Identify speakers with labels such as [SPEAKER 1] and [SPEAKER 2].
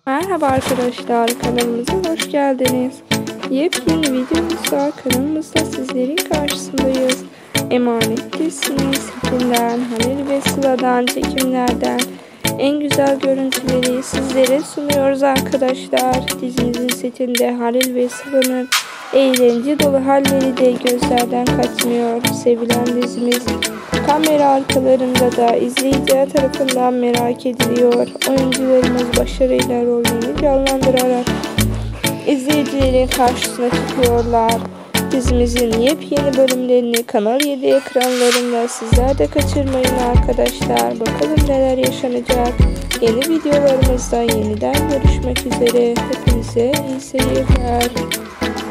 [SPEAKER 1] Merhaba arkadaşlar, kanalımıza hoş geldiniz. Yepyeni videomuzda kanalımızda sizlerin karşısındayız. Emanet dizisinin setinden, Halil ve Sıla'dan çekimlerden en güzel görüntüleri sizlere sunuyoruz arkadaşlar. Dizimizin setinde Halil ve Sıla'nın eğlence dolu halleri de gözlerden kaçmıyor. Sevilen dizimiz kamera arkalarında da izleyiciler tarafından merak ediliyor. Oyuncularımız başarıyla rollerini canlandırarak izleyicilerin karşısına çıkıyorlar. Dizimizin yepyeni bölümlerini Kanal 7 ekranlarında sizler de kaçırmayın arkadaşlar. Bakalım neler yaşanacak. Yeni videolarımızda yeniden görüşmek üzere. Hepinize iyi seyirler.